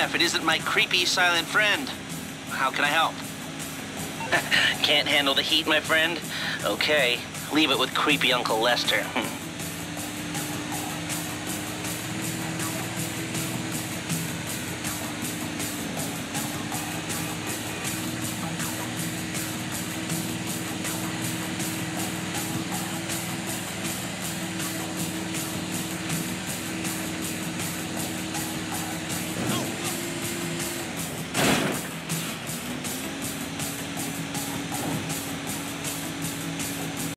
if it isn't my creepy silent friend. How can I help? Can't handle the heat, my friend? Okay, leave it with creepy Uncle Lester.